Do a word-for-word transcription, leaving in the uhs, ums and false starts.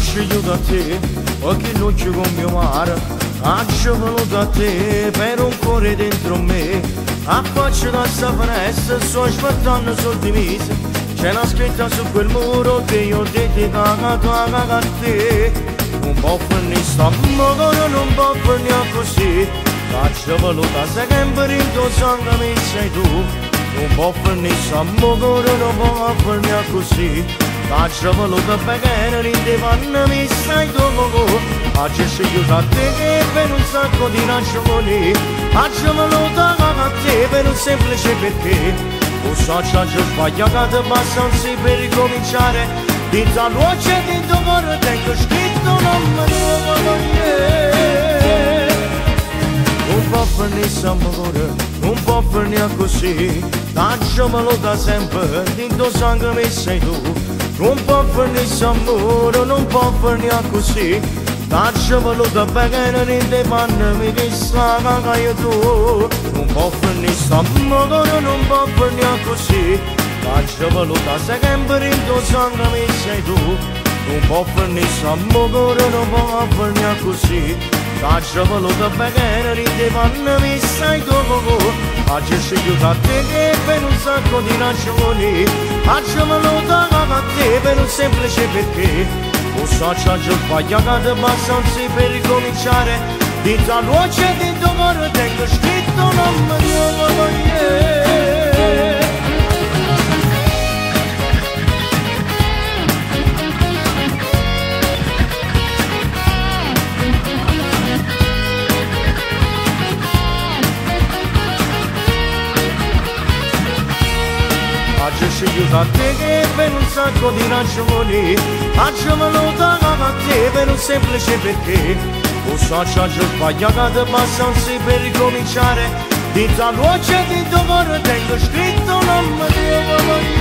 nascido da te, perché non ci con mio mare, nasce venuto da te per un cuore dentro me, a faccia da sta finestra sto aspettando sul divisa, c'è una scritta su quel muro che io ho dedicato a te, non può finire sta mogono, non può finire così, faccia voluta sempre in tuo sangue mi sei tu, non può finire sta mogono, non può finire così, faccia voluta perché in te vanno mi sei tu, oggi sceglio da te per un sacco di ragioni, faccia voluta a te per un semplice perché, lo so c'è già sbagliato basta un sì per ricominciare, di tal luce di tuo cuore tengo scritto un nome nuovo, yeah. Non può finire s'amore, non può finire così, lasciamelo da sempre, dentro sangue mi sei tu, non può finire s'amore, non può finire così, lasciamelo da bene in te panni mi chissà che tu, non può finire s'amore, non può finire così, lasciamelo da sempre in tuo sangue mi sei tu, non può finire s'amore, non può finire così, lasciamelo da bene in te panni mi sei tu, oggi sceglio da te per un sacco di ragioni, lasciamelo da te per un semplice perché, lo so c'è già sbagliato basta un sì per ricominciare, di tal luce di tuo cuore tengo scritto un nome nuovo, yeah. Oggi sceglio da te per un sacco di ragioni, lasciamelo da te per un semplice perché, lo so c'è già sbagliato basta un sì per ricominciare, di tal luce di tuo cuore tengo scritto un nome nuovo.